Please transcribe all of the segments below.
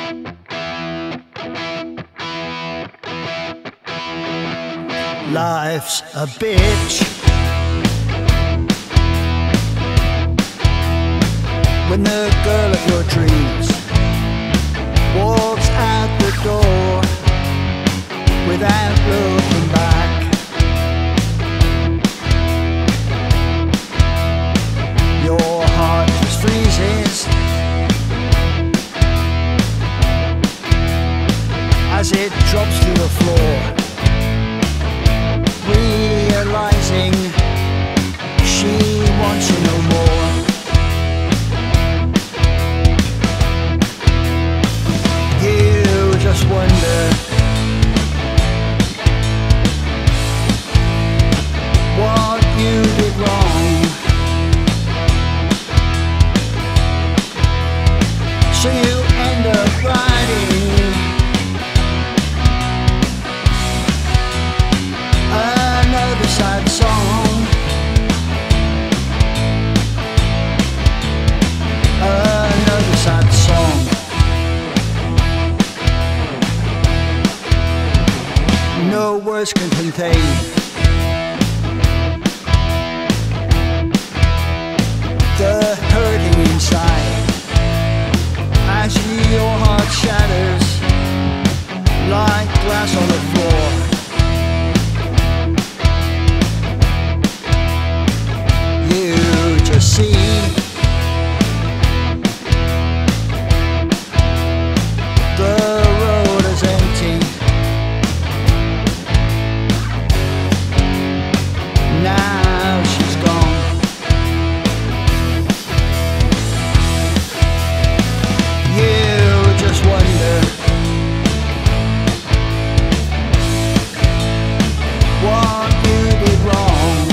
Life's a bitch when the girl of your dreams walks out the door without looking back. Your heart just freezes as it drops to the floor, realizing she wants you no more. You just wonder what you did wrong, so you end up writing another sad song, another sad song. No words can contain the hurting inside as your heart shatters like glass on the floor. You just see the road is empty. Now she's gone. You just wonder what you did wrong,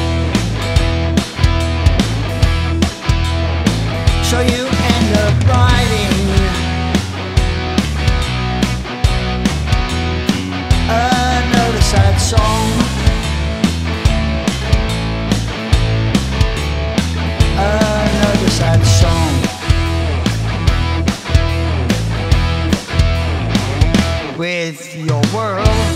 so you end up writing another sad song, another sad song. With your world